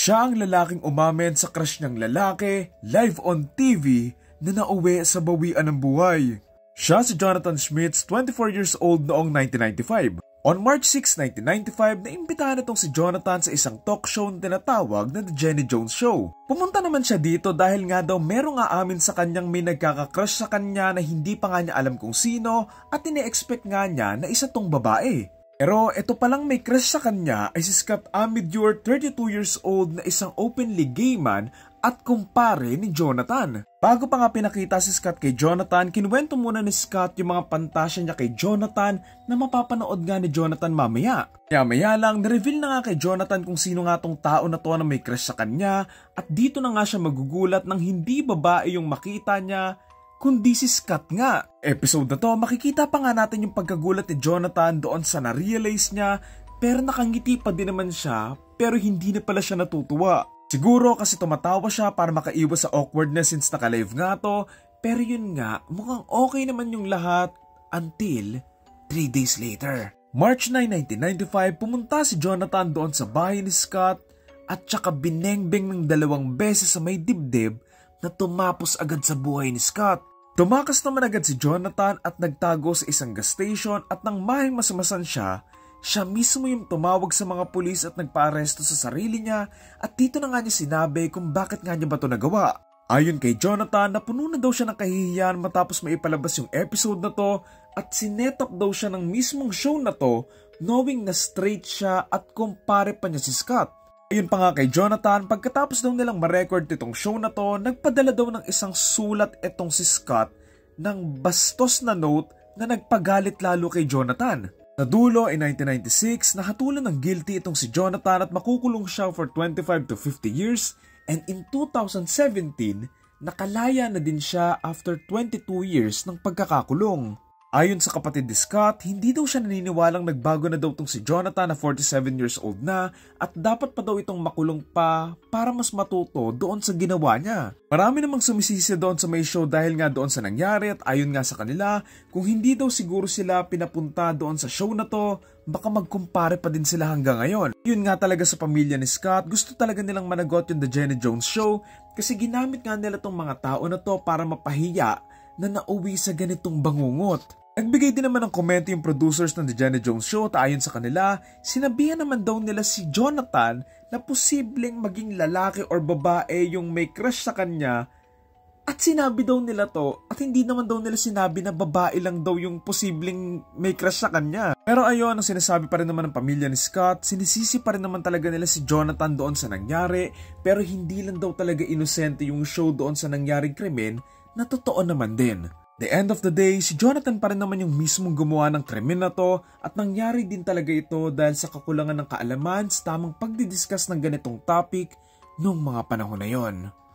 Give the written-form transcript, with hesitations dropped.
Siya ang lalaking umamin sa crush niyang lalaki live on TV na nauwi sa bawian ng buhay. Siya si Jonathan Schmitz, 24 years old noong 1995. On March 6, 1995, naimbitahan itong si Jonathan sa isang talk show na tinatawag na The Jenny Jones Show. Pumunta naman siya dito dahil nga daw merong aamin sa kanyang may nagkakakrush sa kanya na hindi pa nga niya alam kung sino at ine-expect nga niya na isa tong babae. Pero ito palang may crush sa kanya ay si Scott Amidur, 32 years old na isang openly gay man at kumpare ni Jonathan. Bago pa nga pinakita si Scott kay Jonathan, kinuwento muna ni Scott yung mga pantasya niya kay Jonathan na mapapanood nga ni Jonathan mamaya. Maya lang, na-reveal na nga kay Jonathan kung sino nga tong tao na to na may crush sa kanya at dito na nga siya magugulat nang hindi babae yung makita niya, kundi si Scott nga. Episode na to, makikita pa nga natin yung pagkagulat ni Jonathan doon sa na-realize niya pero nakangiti pa din naman siya pero hindi na pala siya natutuwa. Siguro kasi tumatawa siya para makaiwas sa awkwardness since naka-live nga to, pero yun nga, mukhang okay naman yung lahat until 3 days later. March 9, 1995, pumunta si Jonathan doon sa bahay ni Scott at tsaka binengbeng ng 2 beses sa may dibdib na tumapos agad sa buhay ni Scott. Tumakas naman agad si Jonathan at nagtago sa isang gas station at nang mahing masamasan siya mismo yung tumawag sa mga pulis at nagpa-aresto sa sarili niya at dito na nga niya sinabi kung bakit nga niya ba ito nagawa. Ayon kay Jonathan, napuno na daw siya ng kahihiyan matapos maipalabas yung episode na to at sinetap daw siya ng mismong show na to knowing na straight siya at kumpare pa niya si Scott. Ayon pa nga kay Jonathan, pagkatapos daw nilang ma-record itong show na to, nagpadala daw ng isang sulat itong si Scott ng bastos na note na nagpagalit lalo kay Jonathan. Sa dulo ay 1996, nahatulan ng guilty itong si Jonathan at makukulong siya for 25 to 50 years and in 2017, nakalaya na din siya after 22 years ng pagkakakulong. Ayon sa kapatid ni Scott, hindi daw siya naniniwalang nagbago na daw itong si Jonathan na 47 years old na at dapat pa daw itong makulong pa para mas matuto doon sa ginawa niya. Marami namang sumisisi doon sa may show dahil nga doon sa nangyari at ayon nga sa kanila, kung hindi daw siguro sila pinapunta doon sa show na to, baka magkumpare pa din sila hanggang ngayon. Yun nga talaga sa pamilya ni Scott, gusto talaga nilang managot yung The Jenny Jones Show kasi ginamit nga nila tong mga tao na to para mapahiya na nauwi sa ganitong bangungot. Nagbigay din naman ng komento yung producers ng The Jenny Jones Show at ayon sa kanila, sinabihan naman daw nila si Jonathan na posibleng maging lalaki or babae yung may crush sa kanya at sinabi daw nila to at hindi naman daw nila sinabi na babae lang daw yung posibleng may crush sa kanya. Pero ayon, ang sinasabi pa rin naman ng pamilya ni Scott, sinisisi pa rin naman talaga nila si Jonathan doon sa nangyari pero hindi lang daw talaga inosente yung show doon sa nangyaring krimen na totoo naman din. The end of the day, si Jonathan pa rin naman yung mismong gumawa ng krimen na to at nangyari din talaga ito dahil sa kakulangan ng kaalaman sa tamang pagdidiscuss ng ganitong topic noong mga panahon na yon.